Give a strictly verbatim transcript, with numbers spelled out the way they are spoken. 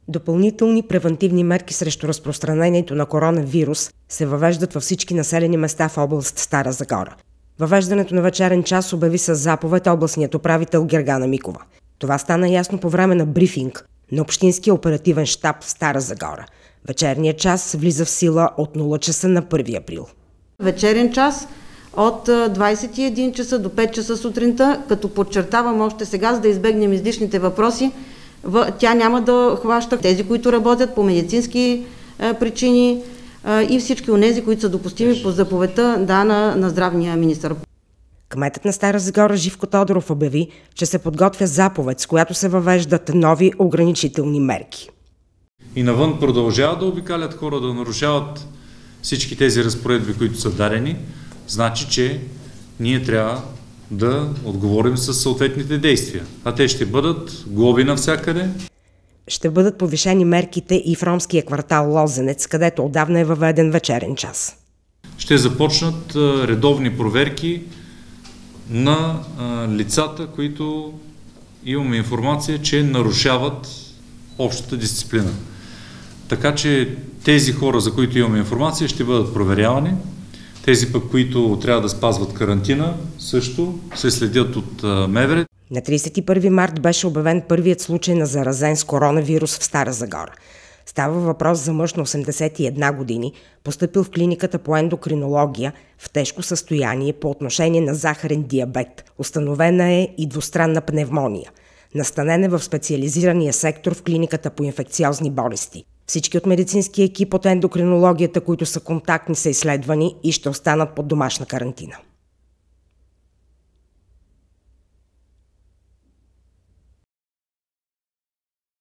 Допълнителни превантивни мерки срещу разпространението на коронавирус се въвеждат във всички населени места в област Стара Загора. Въвеждането на вечерен час обяви със заповед областният управител Гергана Микова. Това стана ясно по време на брифинг на Общинския оперативен щаб в Стара Загора. Вечерният час влиза в сила от нула часа на първи април. Вечерен час от двадесет и един часа до пет часа сутринта, като подчертавам още сега, за да избегнем излишните въпроси, тя няма да хваща тези, които работят по медицински причини и всички онези, които са допустими по заповедта да, на, на здравния министър. Кметът на Стара Загора Живко Тодоров обяви, че се подготвя заповед, с която се въвеждат нови ограничителни мерки. И навън продължават да обикалят хора, да нарушават всички тези разпоредби, които са дадени, значи, че ние трябва да отговорим с съответните действия. А те ще бъдат глоби навсякъде. Ще бъдат повишени мерките и в ромския квартал Лозенец, където отдавна е въведен вечерен час. Ще започнат редовни проверки на лицата, които имаме информация, че нарушават общата дисциплина. Така че тези хора, за които имаме информация, ще бъдат проверявани. Тези пък, които трябва да спазват карантина, също се следят от МВР. На тридесет и първи март беше обявен първият случай на заразен с коронавирус в Стара Загора. Става въпрос за мъж на осемдесет и една години, постъпил в клиниката по ендокринология в тежко състояние по отношение на захарен диабет. Установена е и двустранна пневмония. Настанен е в специализирания сектор в клиниката по инфекциозни болести. Всички от медицинския екип от ендокринологията, които са контактни, са изследвани и ще останат под домашна карантина.